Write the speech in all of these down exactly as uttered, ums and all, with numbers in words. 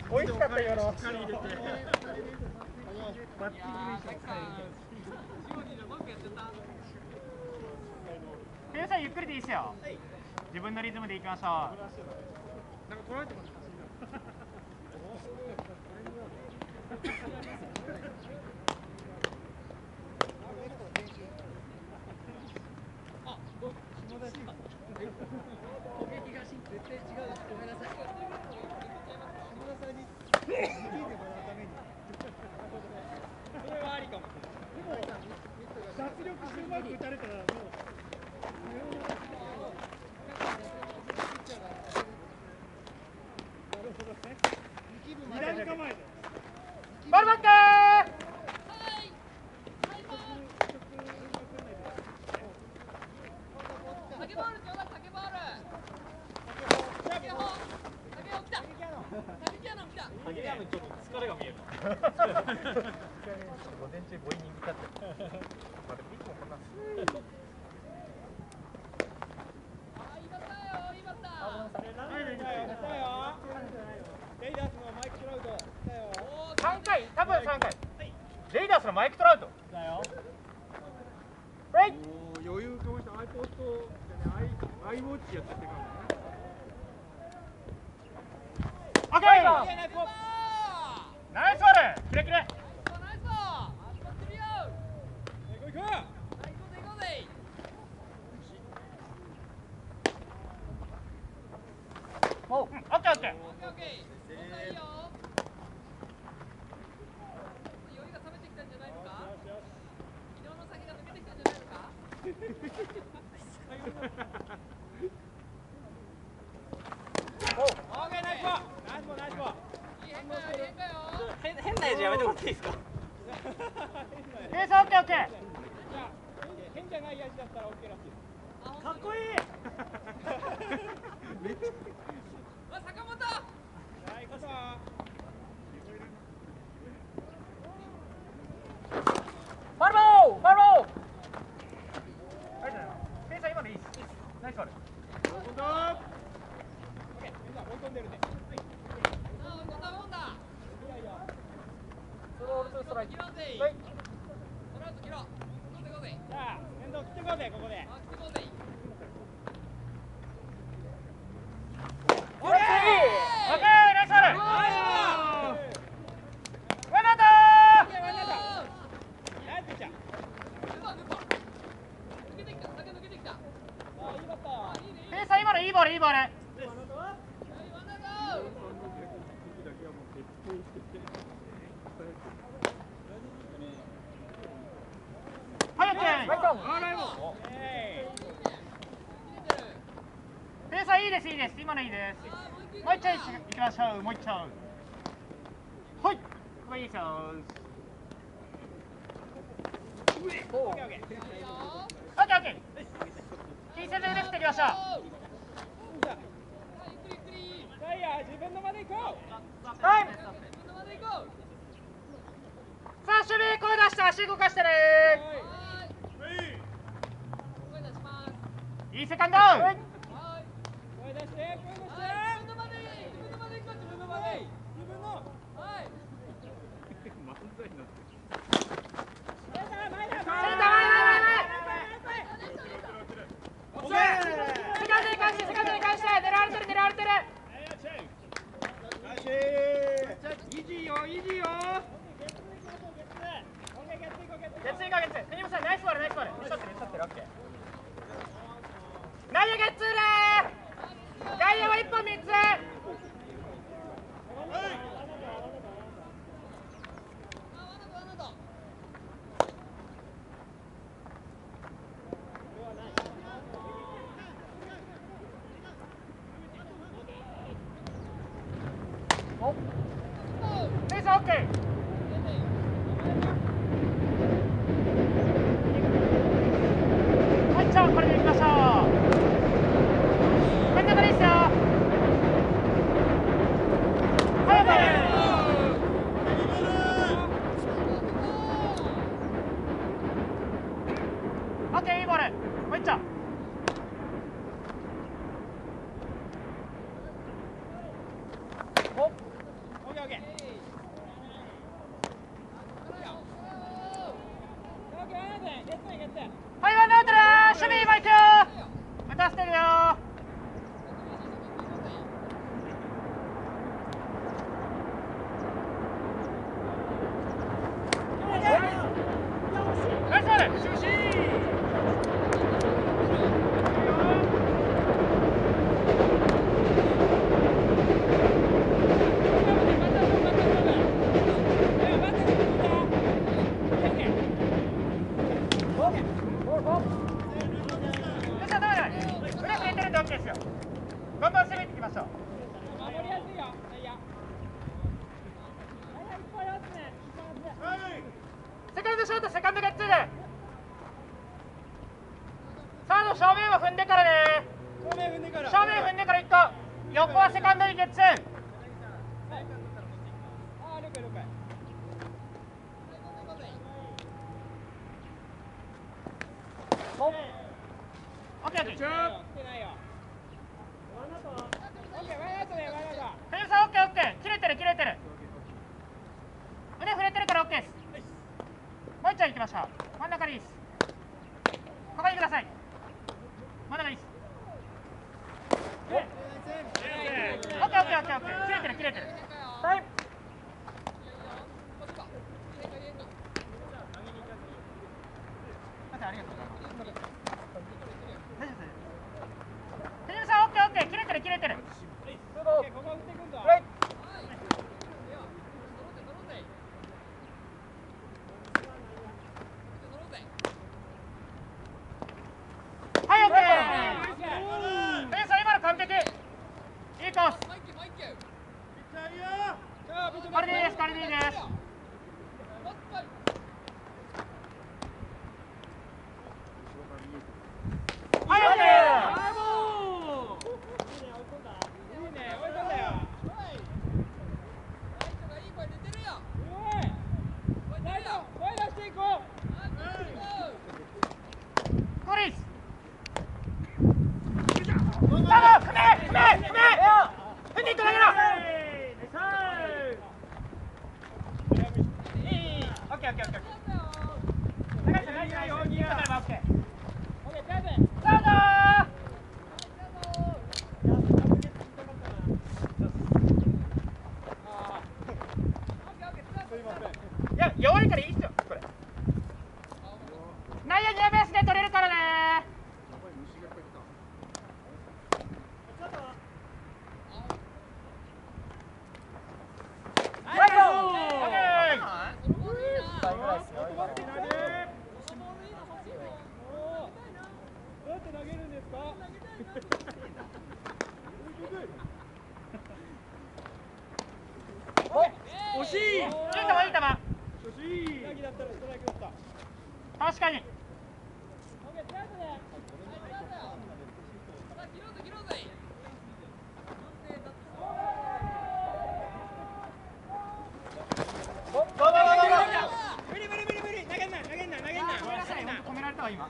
美味しかったよの。皆さんゆっくりでいいですよ。自分のリズムでいきましょう。なんか取られてますか。脱力してうまく打たれたらもう。二段構えで。バルバックー。竹ボールちょうだい、竹ボール。竹ほ。竹ほ来た。竹キャノン来た。竹キャノンちょっと疲れが見える。午前中ボイニング立ってる。まあでもいつもこんな。あ、いいバッターよ、いいバッター。レイダースのマイク・トラウトだよ。さんかい、多分さんかい。レイダースのマイク・トラウトだよ。はい。余裕かもしれない。アイポストじゃね、アイウォッチやってって感じね。オッケー。ナイスボール。キレキレ。ナイスボール。あっってるよ。行こう行こう。行こうぜ行こうぜ。お、オッケーオッケー。オッケーオッケー。いいよ。酔いが冷めてきたんじゃないのか。昨日の酒が抜けてきたんじゃないのか。お、オッケーナイスボール。ナイスボールナイスボール。いい変化よいい変化よ。変変なやつやめてもらっていいですか。ペースオッケーオッケー。変じゃないやつだったらオッケーらしいです。かっこいい。めっちゃ。わ、坂本。はい、こそ。ファルボー、ファルボー。ありがとうございます。ペースは今のいいです。ナイスファル。オッケー、追い込んでるね。はい。あ、追い込んだもんだ。いやいや。スロールツーストライク。はい。ストラウト切ろう。行こうぜ行こうぜ。じゃあ、面倒切ってこうぜここで。あ、切ってこうぜ。オッケー。オッケー、ナイスファル。ワンアウト。オッケー、ワンアウト。ナイスピッチャー。抜けてきた、抜けてきた。あ、いいバッター。ペースは今のいいボール、いいボール。はい、オッケー。ペースはいいです、いいです。今のいいです。もう一丁いきましょう、もう一丁。はい、ここいいですよ。オッケーオッケー。オッケーオッケー。気にせず腕振っていきましょう。自分の間で行こう。はい。さあ、守備声出して足動かしてね。いいセカンド。はい。声出して、声出して。自分の間で、自分の間で行こう、自分の間で。自分の。はい。漫才になってる。センター前だ。センター前前前前。オッケー。セカンドに返して、セカンドに返して、狙われてる、狙われてる。イージーよ、イージーよ。ゲッツーいこう、ゲッツー。国本さん、ナイスボール、ナイスボール。打ち取ってる、打ち取ってる、オッケー。内野ゲッツーだー。外野はいっぽんみっつ。お、ペースオッケー。これでいきましょう。真ん中でいいっすよ。はい、ボール。オッケー、いいボール。もう一丁。お、オッケーオッケー。 ショートセカンドゲッツーでサード正面を踏んでからね。正面踏んでから正面踏んでからいっこ横はセカンドにゲッツー。ああ了解了解。オッケーオッケー。フェンスオッケーオッケー。切れてる切れてる。腕触れてるからオッケーです。もう一丁行きましょう。真ん中でいいです。ここにください。真ん中でいいです。オッケーオッケーオッケーオッケー。切れてる切れてる。タイム。ありがとうございます。大丈夫です。テレビさんオッケーオッケー。切れてる切れてる。はいオッケー。テレビさん今の完璧。いいコース。これでいいですこれでいいです。はいオッケー。いや弱いからいいっすよこれ。内野にベースで取れるからね。惜しい。いい球いい球。確かに。無理無理無理無理。投げんな投げんな投げんな。止められたわ今。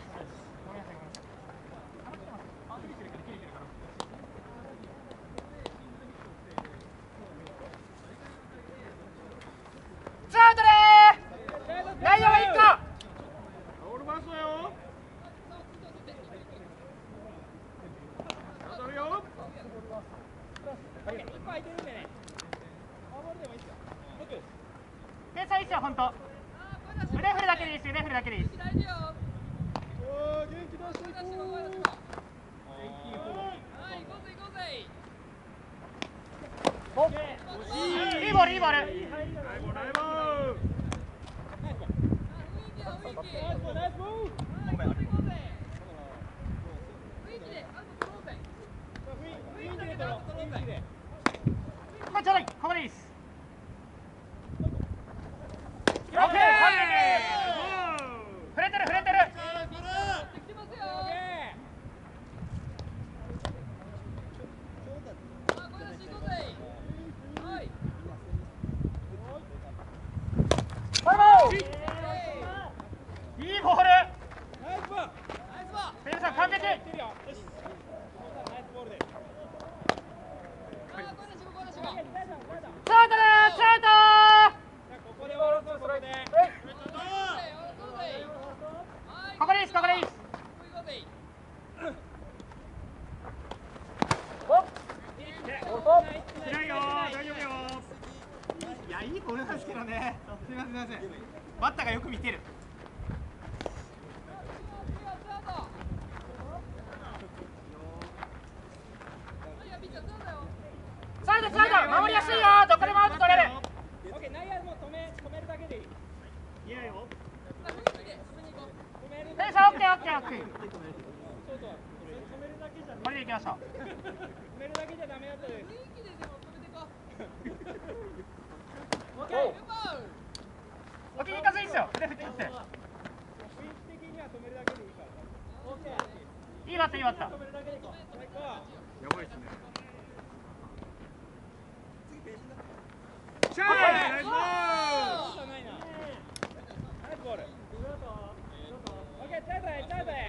ツーアウトでー。内野はいっこ。オールバンスだよ。当たるよ。いっこ空いてるんでね。フォアボールでもいいですよ。ペースはいいっすよ本当。腕振るだけでいいです。腕振るだけでいいです。おー元気出していこう。いいボールいいボール。これちょうどいい。ここでいいです。オッケー。触れてる触れてる。いいボール。ペルさん完璧。ツーアウトです。ツーアウト。ここでいいですここでいいです。強いよ大丈夫よ。いやいいボールなんですけどね。すみませんすみません。バッターがよく見てる。サイドサイド守りやすいよ。どこでもアウト取れる。オッケー内野も止め止めるだけでいい。いやよ。ペースオッケーオッケーオッケー。これでいきましょう。止めるだけじゃダメだったです。オッケーいい風いいっすよ。腕振って振って。 った今あった。 やばいですね。シャーイ。ナイスボール。ナイスボール。オッケー、チャートへ、チャートへ。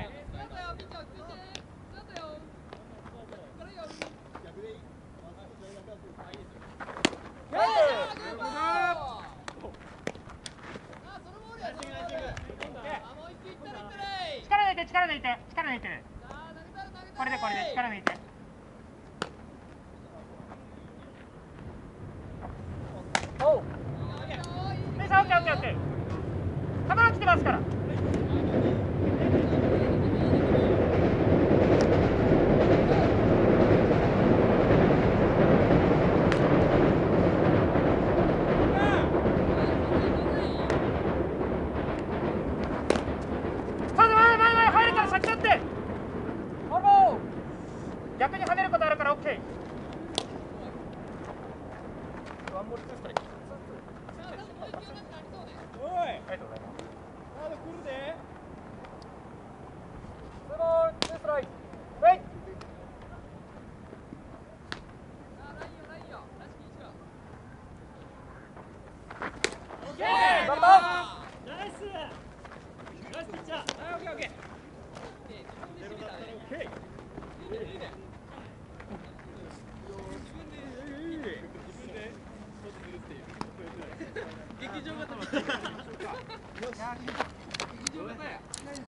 力抜いて力抜いて力抜いてる。これでこれで力抜いて。おう。メイさんオッケーオッケーオッケー。カメラ来てますから。逆に跳ねることあるから OK。ワンボールツーストライク。おい。ありがとうございます。 まだ来るで。